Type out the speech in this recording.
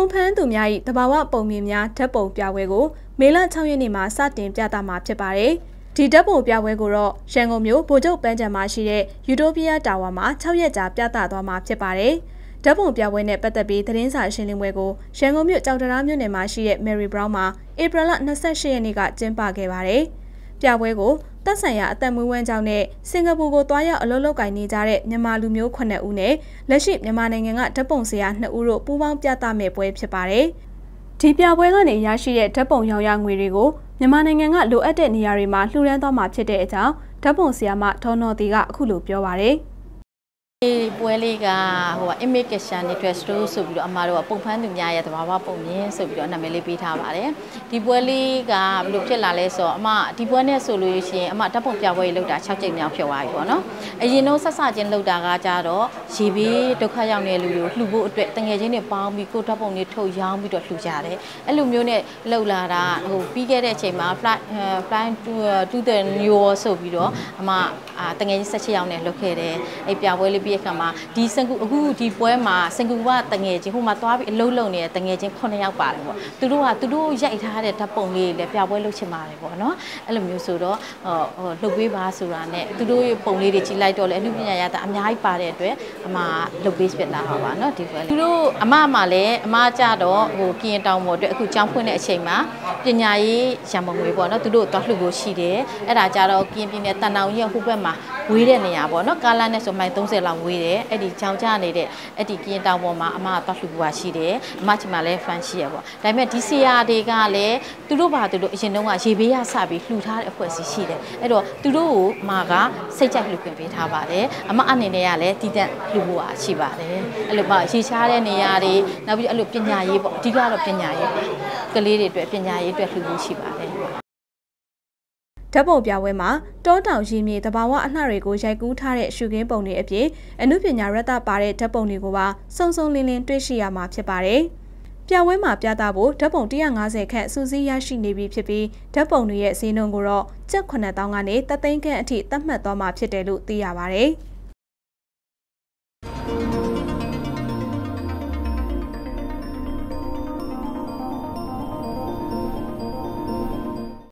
ပုံဖန်းသူများ၏တဘာဝပုံမြင်များဓာတ်ပုံပြပွဲကိုမေလ6 ရက်နေ့မှာစတင်ပြသမှာဖြစ်ပါတယ်။ဒီဓာတ်ပုံပြပွဲကိုတော့ရန်ကုန်မြို့ဗိုလ်ချုပ်ပန်းခြံမှာရှိတဲ့ယူတိုပီးယားတာဝါမှာ6 ရက်ကြာပြသသွားမှာဖြစ်ပါတယ်။ဓာတ်ပုံပြပွဲနဲ့ပတ်သက်ပြီးသတင်းစာရှင်းလင်းပွဲကိုရန်ကုန်မြို့ကြောက်တရားမြို့နယ်မှာရှိတဲ့ Mary Brown မှာဧပြီလ28 ရက်နေ့ကကျင်းပခဲ့ပါတယ်။ပြပွဲကိုသက်ဆိုင်ရာအသက်မွေးဝမ်းကြောင်းနဲ့စင်ကာပူကိုတွားရောက်အလုပ်လုပ်ကိုင်နေကြတဲ့မြန်မာလူမျိုး9ဦးနဲ့လက်ရှိမြန်မာနိုင်ငံကဓာတ်ပုံဆရာ2ဦးတို့ပူးပေါင်းပြသမဲ့ပွဲဖြစ်ပါတယ်။ဒီပြပွဲကနေရရှိတဲ့ဓာတ်ပုံရောင်ရငွေတွေကိုမြန်မာနိုင်ငံကလိုအပ်တဲ့နေရာတွေမှာလှူဒါန်းသွားမှာဖြစ်တဲ့အကြောင်းဓာတ်ပုံဆရာမဒေါ်နော်တီကအခုလိုပြောပါတယ်။ပွဲလေးကimage caption တွေအတွက် store ဆိုပြီးတော့အမတို့ကပုံဖန်းသူများရဲ့သဘာဝပုံမြင်ဆိုပြီးတော့နာမည်လေးပေးထားပါတယ်ဒီပွဲလေးကဘယ်လိုဖြစ်လာလဲဆိုတော့အမဒီပွဲနဲ့ဆိုလို့ရှိရင်အမဓာတ်ပုံပြပွဲကြီးလုပ်တာ6ကြိမ်မြောက်ဖြစ်သွားပြီပေါ့နော်အရင်တော့ဆက်စချင်းလုပ်တာကကြတော့ရေဘေးဒုက္ခရောက်နေတဲ့လူတွေကိုလှူဖို့အတွက်တငယ်ချင်းတွေပေါင်းပြီးကိုဓာတ်ပုံတွေထုတ်ရောင်းပြီးတော့လှူကြတယ်အဲ့လိုမျိုးနဲ့လှုပ်လာတာပြီးခဲ့တဲ့အချိန်မှာ fly to the new world ဆိုပြီးတော့အမတငယ်ချင်း16ယောက်နဲ့လုပ်ခဲ့တယ်အဲ့ပြပွဲလေးအခါမှာဒီစင်ကူအခုဒီပွဲမှာစင်ကူကတငယ်ချင်းဟိုမှာသွားပြီးအလုံးလုံးနေတဲ့တငယ်ချင်း9ယောက်ပါတယ်ပေါ့သူတို့ရိုက်ထားတဲ့ဓာတ်ပုံလေးလည်းပြပွဲလုပ်ချင်ပါတယ်ပေါ့နော်အဲ့လိုမျိုးဆိုတော့လှုပ်ပေးပါဆိုတာနဲ့သူတို့ရဲ့ပုံလေးတွေကြည့်လိုက်တော့လေအမှုပညာရတာအများကြီးပါတဲ့အတွက်အမလှုပ်ပေးဖြစ်လာပါပါနော်ဒီပွဲလေးသူတို့အမလည်းအမကြတော့ကရင်တောင်ပေါ်အတွက်အခုကျောင်းဖွင့်တဲ့အချိန်မှာပညာရေးရံပုံငွေပေါ့နော်သူတို့သွားလှုပ်ဖို့ရှိတယ်အဲ့ဒါကြတော့ကရင်ပြည်နယ်တန်တောင်ကြီးဟိုဘက်မှာဝေးတဲ့နေရာပေါ့နော်ကားလမ်းနဲ့ဆိုမိုင်30လောက်ဝေးတယ်အဲ့ဒီချောင်းချနေတဲ့အဲ့ဒီကရင်တောင်ပေါ်မှာအမကသွားလှူပွားရှိတယ်အမချင်မှလည်း fan ရှိရပေါ့ဒါပေမဲ့ဒီဆရာတွေကလည်းသူတို့ဘာသူတို့အရင်တုန်းကရေဘေးရစပြီးလှူထားတဲ့အဖွဲ့အစည်းရှိတယ်အဲ့တော့သူတို့ကိုအမကစိတ်ကြိုက်လှူခွင့်ပေးထားပါတယ်အမအနေနဲ့ကလည်းတည်တံ့လှူဖို့ရှိပါတယ်အဲ့လိုရေချားတဲ့နေရာတွေနောက်ပြီးအဲ့လိုပညာရေးပေါ့အဓိကတော့ပညာရေးကလေးတွေအတွက်ပညာရေးအတွက်လှူဖို့ရှိပါတယ်ဓာတ်ပုံပြပွဲမှာတောတောင်ရည်မြေတဘာဝအလှတွေကိုရိုက်ကူးထားတဲ့ရှုခင်းပုံတွေအပြင်အနုပညာရတပါတဲ့ဓာတ်ပုံတွေကိုပါစုံစုံလင်းလင်းတွေ့ရှိရမှာဖြစ်ပါတယ်။ပြပွဲမှာပြသဖို့ဓာတ်ပုံ150ခန့်စုစည်းရရှိနေပြီဖြစ်ပြီးဓာတ်ပုံတွေရဲ့ဈေးနှုန်းကိုတော့ကျပ်9000ကနေ3သိန်းခန့်အထိသတ်မှတ်သွားမှာဖြစ်တယ်လို့သိရပါတယ်။